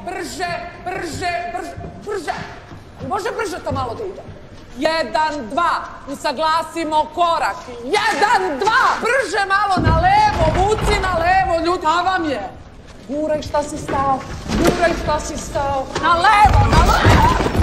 brže, brže, brže, brže. Može brže to malo da ide? 1, 2, usaglasimo korak. 1, 2, brže malo na levo, vuci na levo, ljudi, a vam je. Guraj šta si stao, guraj šta si stao, na levo, na levo.